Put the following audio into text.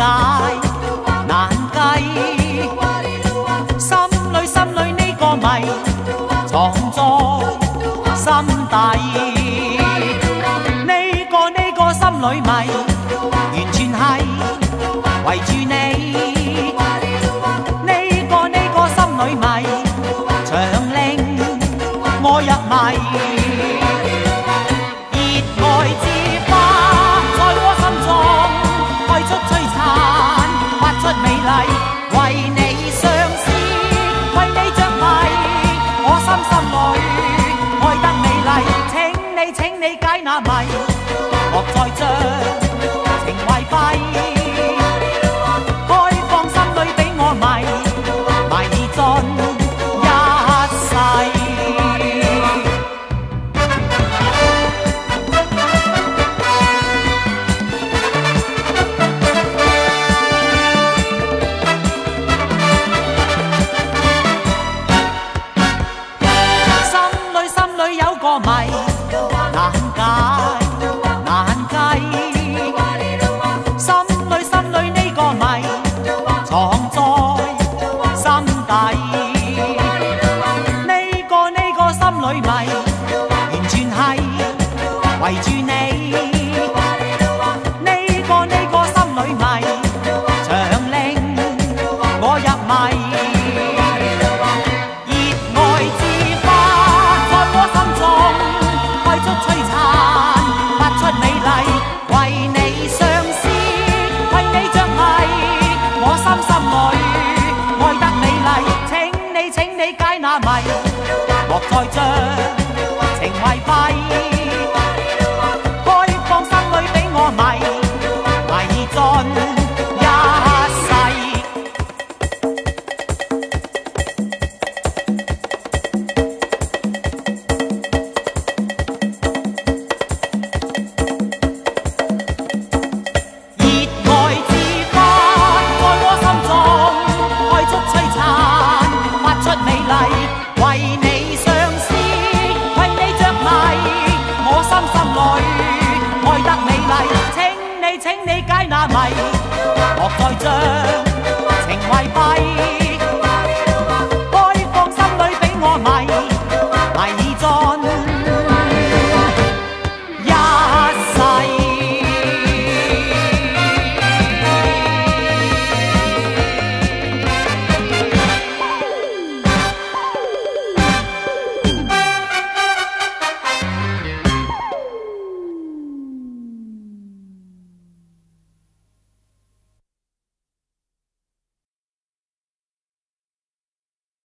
解難計，心裏呢個謎藏在心底，呢個心裏謎完全係圍住你，呢個心裏謎長令我入迷。 為你相思，為你着迷，我心裏愛得美麗。請你解那謎，莫再將情懷廢。開放心裏俾我迷，迷盡一世。 有個謎難解難計，心裏呢個謎藏在心底，呢個心裏謎完全係圍住你，呢個心裏謎長令我入迷。 請你解那謎，莫再將情懷廢。開放心裏俾我迷，迷盡一世。熱愛之花在我心中開出璀璨。 美麗，為你相思，為你着迷，我心裏愛得美麗。請你解那謎，莫再將。